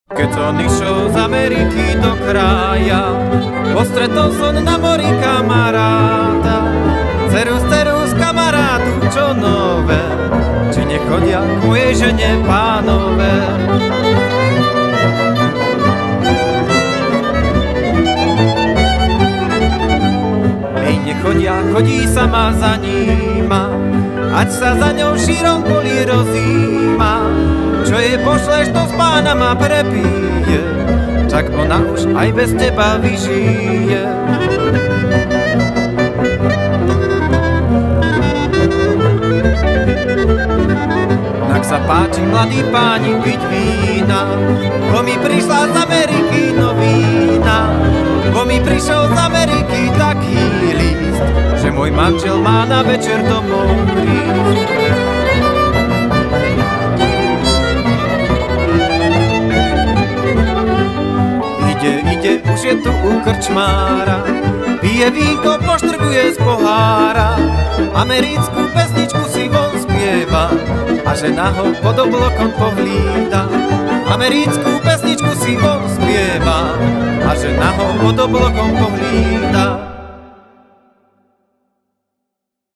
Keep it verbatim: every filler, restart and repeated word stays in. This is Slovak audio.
Keď som išiel z Ameriky do kraja, postretol som na mori kamaráta. Cerus, cerus, kamarátu, čo nové, či nechodia k mojej žene pánové. Ej, nechodia, chodí sama za níma, ať sa za ňou šírom polí rozíma. Čo jej pošleš, to s pánama prepíje, čak ona už aj bez teba vyžije. Tak sa páči, mladí páni, piť vína, bo mi prišla z Ameriky novína. Bo mi prišiel z Ameriky taký list, že môj manžel má na večer domov prísť. Ide, už je tu u krčmára, pije vínko, poštrbuje z pohára. Americkú pesničku si von spieva a žena ho pod oblokom pohlída. Americkú pesničku si von spieva a žena ho pod oblokom pohlída.